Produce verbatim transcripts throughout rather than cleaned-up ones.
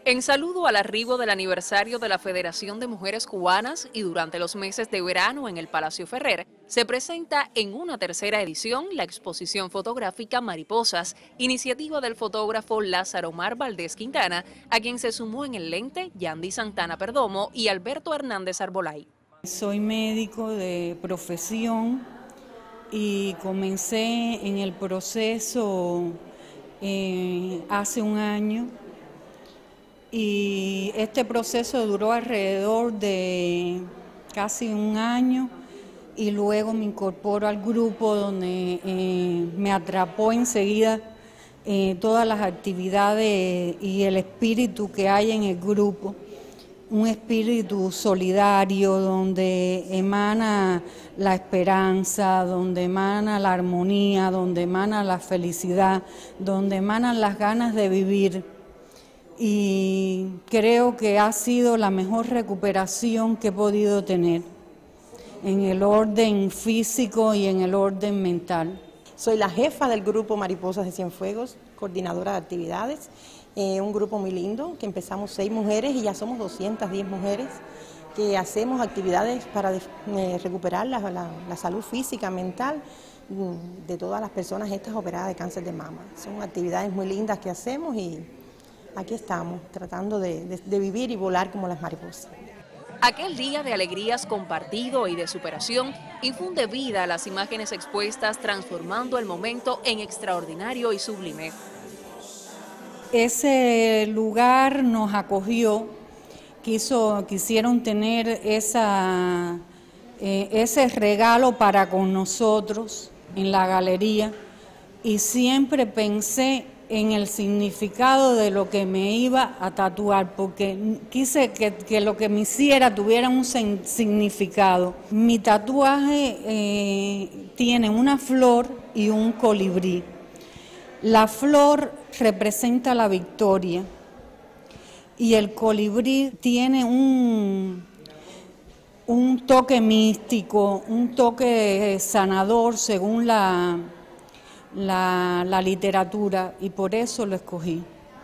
En saludo al arribo del aniversario de la Federación de Mujeres Cubanas y durante los meses de verano en el Palacio Ferrer, se presenta en una tercera edición la exposición fotográfica Mariposas, iniciativa del fotógrafo Lázaro Mar Valdés Quintana, a quien se sumó en el lente Yandy Santana Perdomo y Alberto Hernández Arbolay. Soy médico de profesión y comencé en el proceso eh, hace un año. Y este proceso duró alrededor de casi un año y luego me incorporo al grupo donde eh, me atrapó enseguida eh, todas las actividades y el espíritu que hay en el grupo, un espíritu solidario donde emana la esperanza, donde emana la armonía, donde emana la felicidad, donde emanan las ganas de vivir. Y creo que ha sido la mejor recuperación que he podido tener en el orden físico y en el orden mental. Soy la jefa del grupo Mariposas de Cienfuegos, coordinadora de actividades, eh, un grupo muy lindo que empezamos seis mujeres y ya somos doscientas diez mujeres que hacemos actividades para eh, recuperar la, la, la salud física, mental de todas las personas estas operadas de cáncer de mama. Son actividades muy lindas que hacemos y aquí estamos, tratando de, de, de vivir y volar como las mariposas. Aquel día de alegrías compartido y de superación infunde vida a las imágenes expuestas, transformando el momento en extraordinario y sublime. Ese lugar nos acogió, quiso, quisieron tener esa, eh, ese regalo para con nosotros en la galería y siempre pensé en el significado de lo que me iba a tatuar, porque quise que, que lo que me hiciera tuviera un significado. Mi tatuaje eh, tiene una flor y un colibrí. La flor representa la victoria y el colibrí tiene un, un toque místico, un toque sanador según la... La, la literatura, y por eso lo escogí.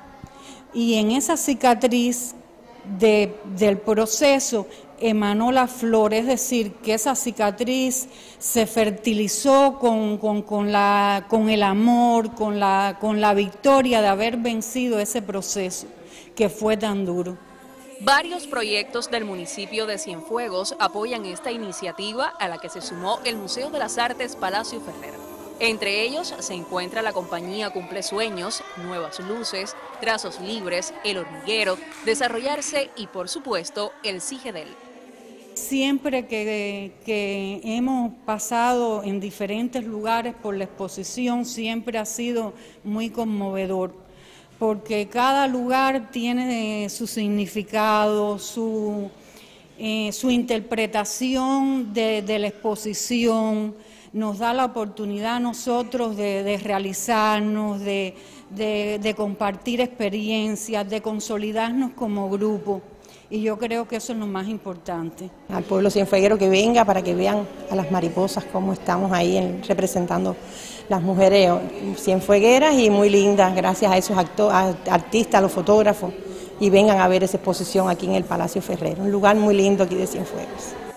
Y en esa cicatriz de, del proceso emanó la flor, es decir, que esa cicatriz se fertilizó con, con, con, la, con el amor, con la, con la victoria de haber vencido ese proceso que fue tan duro. Varios proyectos del municipio de Cienfuegos apoyan esta iniciativa a la que se sumó el Museo de las Artes Palacio Ferrer. Entre ellos se encuentra la compañía Cumple Sueños, Nuevas Luces, Trazos Libres, El Hormiguero, Desarrollarse y, por supuesto, el Sigedel. Siempre que, que hemos pasado en diferentes lugares por la exposición, siempre ha sido muy conmovedor, porque cada lugar tiene su significado, su, eh, su interpretación de, de la exposición. Nos da la oportunidad a nosotros de, de realizarnos, de, de, de compartir experiencias, de consolidarnos como grupo. Y yo creo que eso es lo más importante. Al pueblo cienfueguero que venga para que vean a las mariposas cómo estamos ahí en, representando las mujeres cienfuegueras y muy lindas, gracias a esos actores, a artistas, a los fotógrafos, y vengan a ver esa exposición aquí en el Palacio Ferrer, un lugar muy lindo aquí de Cienfuegos.